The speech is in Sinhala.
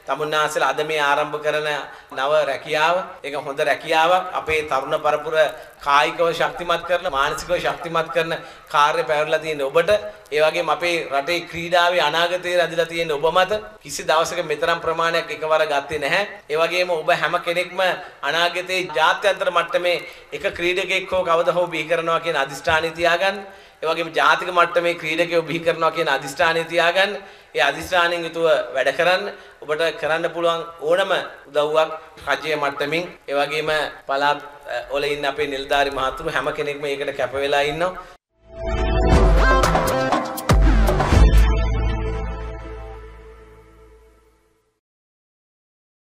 තමුන්නාසලා අද මේ ආරම්භ කරන නව රැකියාව ඒක හොඳ රැකියාවක් අපේ තරුණ පරපුර කායිකව ශක්තිමත් කරන මානසිකව ශක්තිමත් කරන කාර්ය පැවරලා තියෙන ඔබට ඒ වගේම අපේ රටේ ක්‍රීඩාවේ අනාගතය රැඳිලා තියෙන ඔබ මත කිසි දවසක මෙතරම් ප්‍රමාණයක් එකවර ගත්තේ නැහැ. ඒ වගේම ඔබ හැම කෙනෙක්ම අනාගතයේ ජාත්‍යන්තර මට්ටමේ එක ක්‍රීඩකෙක් හෝ කවදා හෝ බිහි කරනවා කියන අදිෂ්ඨානය තියාගන්න. ඒ වගේම ජාතික මට්ටමේ ක්‍රීඩකයෝ බිහි කරනවා කියන අදිෂ්ඨානය තියාගන්න. ඒ අදිෂ්ඨානයෙන් යුතුව වැඩ කරන්න. ඔබට කරන්න පුළුවන් ඕනම උදව්වක් රජයේ මට්ටමින් ඒ වගේම පළාත් වල ඉන්න අපේ නිලධාරි මහතුරු හැම කෙනෙක්ම ඒකට කැප වෙලා ඉන්නවා.